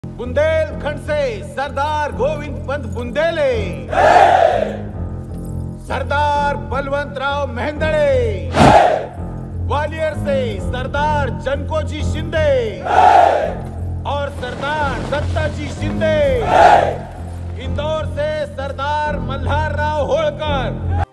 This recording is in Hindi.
बुंदेलखंड से सरदार गोविंद पंत बुंदेले, सरदार बलवंतराव मेहेंदड़े, ग्वालियर से सरदार जनकोजी शिंदे और सरदार दत्ताजी शिंदे, इंदौर से सरदार मल्हार राव होळकर।